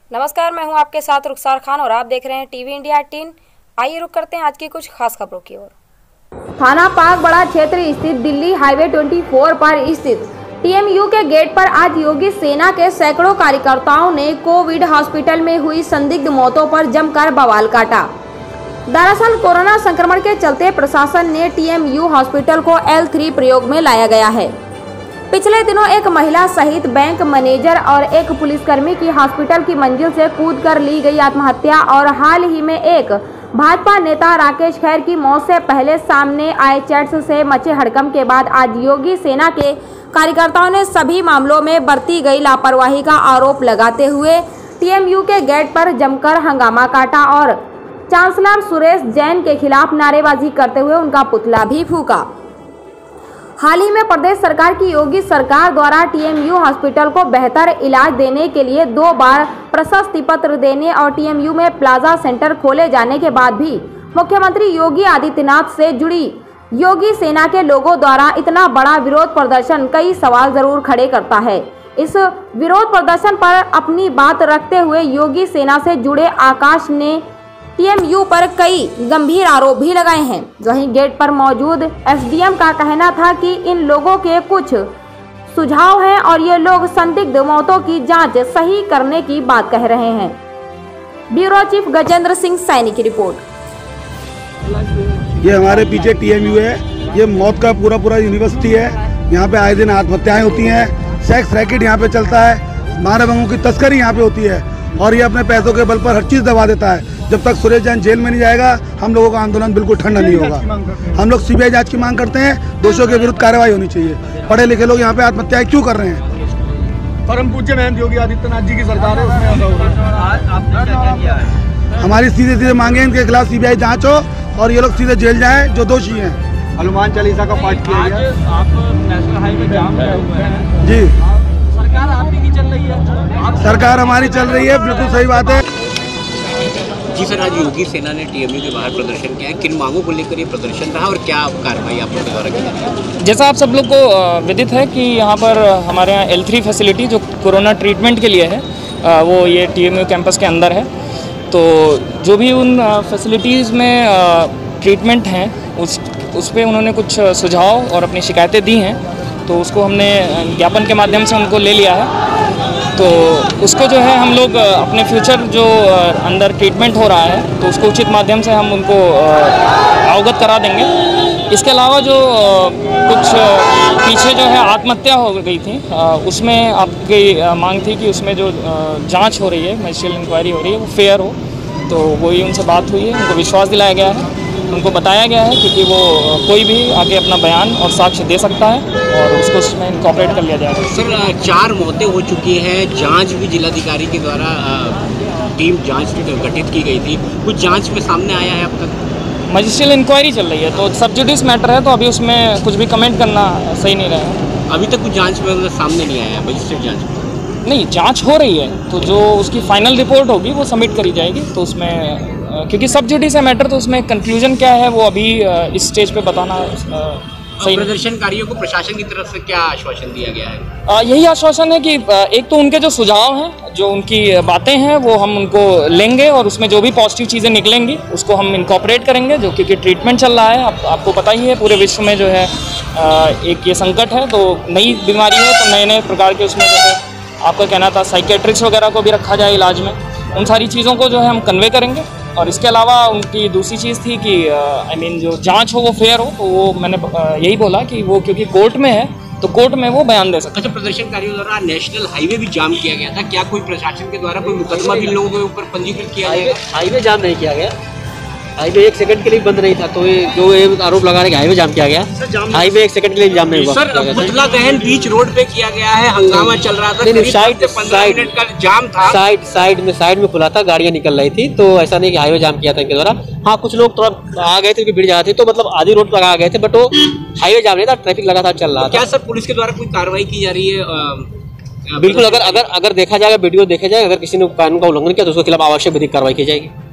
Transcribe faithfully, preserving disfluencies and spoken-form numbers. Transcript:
नमस्कार, मैं हूं आपके साथ रुखसार खान और आप देख रहे हैं टीवी इंडिया अठारह। आइए रुक करते हैं आज की कुछ खास खबरों की ओर। थाना पागबड़ा क्षेत्र स्थित दिल्ली हाईवे चौबीस पर स्थित टीएमयू के गेट पर आज योगी सेना के सैकड़ों कार्यकर्ताओं ने कोविड हॉस्पिटल में हुई संदिग्ध मौतों पर जमकर बवाल काटा। दरअसल कोरोना संक्रमण के चलते प्रशासन ने टीएमयू हॉस्पिटल को एल थ्री प्रयोग में लाया गया है। पिछले दिनों एक महिला सहित बैंक मैनेजर और एक पुलिसकर्मी की हॉस्पिटल की मंजिल से कूदकर ली गई आत्महत्या और हाल ही में एक भाजपा नेता राकेश खैर की मौत से पहले सामने आए चैट्स से मचे हड़कंप के बाद आज योगी सेना के कार्यकर्ताओं ने सभी मामलों में बरती गई लापरवाही का आरोप लगाते हुए टीएमयू के गेट पर जमकर हंगामा काटा और चांसलर सुरेश जैन के खिलाफ नारेबाजी करते हुए उनका पुतला भी फूका। हाल ही में प्रदेश सरकार की योगी सरकार द्वारा टीएमयू हॉस्पिटल को बेहतर इलाज देने के लिए दो बार प्रशस्ति पत्र देने और टीएमयू में प्लाजा सेंटर खोले जाने के बाद भी मुख्यमंत्री योगी आदित्यनाथ से जुड़ी योगी सेना के लोगों द्वारा इतना बड़ा विरोध प्रदर्शन कई सवाल जरूर खड़े करता है। इस विरोध प्रदर्शन पर अपनी बात रखते हुए योगी सेना से जुड़े आकाश ने टीएमयू पर कई गंभीर आरोप भी लगाए हैं। वहीं गेट पर मौजूद एसडीएम का कहना था कि इन लोगों के कुछ सुझाव हैं और ये लोग संदिग्ध मौतों की जांच सही करने की बात कह रहे हैं। ब्यूरो चीफ गजेंद्र सिंह सैनी की रिपोर्ट। ये हमारे पीछे टीएमयू है, ये मौत का पूरा पूरा यूनिवर्सिटी है। यहाँ पे आए दिन आत्महत्याएं होती हैं, सेक्स रैकेट यहाँ पे चलता है, मानव अंगों की तस्करी यहाँ पे होती है और ये अपने पैसों के बल पर हर चीज़ दबा देता है। जब तक सुरेश जैन जेल में नहीं जाएगा हम लोगों का आंदोलन बिल्कुल ठंडा नहीं होगा। हम लोग सीबीआई जांच की मांग करते हैं, दोषियों के विरुद्ध कार्रवाई होनी चाहिए। पढ़े लिखे लोग यहाँ पे आत्महत्याएं क्यों कर रहे हैं? परम पूज्य महंत योगी आदित्यनाथ जी की सरकार है, उसमें हमारी सीधे सीधे मांगे इनके खिलाफ सीबीआई जांच हो और ये लोग सीधे जेल जाएं जो दोषी हैं। हनुमान चालीसा का पाठ किया गया। आप नेशनल हाईवे जाम किए हुए हैं जी, सरकार आपकी की चल रही है, सरकार हमारी चल रही है, बिल्कुल सही बात है जी सर। आज योगी सेना ने टीएमयू के बाहर प्रदर्शन किया है, किन मांगों को लेकर ये प्रदर्शन रहा और क्या कार्रवाई आप लोगों के द्वारा की जा रही है? जैसा आप सब लोग को विदित है कि यहाँ पर हमारे यहाँ एल थ्री फैसिलिटी जो कोरोना ट्रीटमेंट के लिए है वो ये टीएमयू कैंपस के अंदर है। तो जो भी उन फैसिलिटीज़ में ट्रीटमेंट हैं उस उस पर उन्होंने कुछ सुझाव और अपनी शिकायतें दी हैं, तो उसको हमने ज्ञापन के माध्यम से उनको ले लिया है। तो उसको जो है हम लोग अपने फ्यूचर जो अंदर ट्रीटमेंट हो रहा है तो उसको उचित माध्यम से हम उनको अवगत करा देंगे। इसके अलावा जो कुछ पीछे जो है आत्महत्या हो गई थी उसमें आपकी मांग थी कि उसमें जो जांच हो रही है, मैजिस्ट्रियल इंक्वायरी हो रही है, वो फेयर हो। तो वही उनसे बात हुई है, उनको विश्वास दिलाया गया है, उनको बताया गया है क्योंकि वो कोई भी आगे अपना बयान और साक्ष्य दे सकता है और उसको उसमें इनकॉर्पोरेट कर लिया जाएगा। सर, चार मौतें हो चुकी हैं, जांच भी जिलाधिकारी के द्वारा टीम जांच गठित की गई थी, कुछ जांच में सामने आया है अब तक? मैजिस्ट्रियल इंक्वायरी चल रही है तो सब जुडिस मैटर है, तो अभी उसमें कुछ भी कमेंट करना सही नहीं रहेगा। अभी तक कुछ जाँच में मतलब सामने नहीं आया है? मजिस्ट्रेट जाँच नहीं, जांच हो रही है, तो जो उसकी फाइनल रिपोर्ट होगी वो सबमिट करी जाएगी। तो उसमें क्योंकि सब जुडिस है मैटर, तो उसमें कंक्लूजन क्या है वो अभी इस स्टेज पे बताना सही। प्रदर्शनकारियों को प्रशासन की तरफ से क्या आश्वासन दिया गया है? आ, यही आश्वासन है कि एक तो उनके जो सुझाव हैं, जो उनकी बातें हैं वो हम उनको लेंगे और उसमें जो भी पॉजिटिव चीज़ें निकलेंगी उसको हम इनकॉर्पोरेट करेंगे। जो क्योंकि ट्रीटमेंट चल रहा है, आप, आपको पता ही है पूरे विश्व में जो है एक ये संकट है, तो नई बीमारी है, तो नए नए प्रकार के उसमें जो है आपका कहना था साइकेट्रिक्स वगैरह को भी रखा जाए इलाज में। उन सारी चीज़ों को जो है हम कन्वे करेंगे। और इसके अलावा उनकी दूसरी चीज़ थी कि आई मीन जो जांच हो वो फेयर हो, तो वो मैंने आ, यही बोला कि वो क्योंकि कोर्ट में है तो कोर्ट में वो बयान दे सकते। अच्छा, प्रदर्शनकारियों द्वारा नेशनल हाईवे भी जाम किया गया था, क्या कोई प्रशासन के द्वारा कोई मुकदमा भी लोगों के ऊपर पंजीकृत किया गया? हाईवे जाम नहीं किया गया, हाईवे एक सेकंड के लिए बंद नहीं था, तो ये जो ये आरोप लगा रहे हाईवे जाम किया गया, हाईवे एक सेकंड के लिए जाम नहीं हुआ। सर, पुतला दहन बीच रोड पे किया गया है, हंगामा चल रहा था, नहीं, साइड साइड का जाम था, साइड साइड में साइड में खुला था, गाड़ियां निकल रही थी, तो ऐसा नहीं कि हाईवे जाम किया था इनके द्वारा। हाँ, कुछ लोग थोड़ा आ गए थे क्योंकि भीड़ ज्यादा थी, तो मतलब आधी रोड पर आ गए थे, बट वो हाईवे जाम नहीं था, ट्रैफिक लगातार चल रहा था। क्या सर पुलिस के द्वारा कोई कार्रवाई की जा रही है? बिल्कुल, अगर अगर अगर देखा जाएगा, वीडियो देखा जाए, अगर किसी ने कानून का उल्लंघन किया तो उसके खिलाफ आवश्यक विधिक कार्रवाई की जाएगी।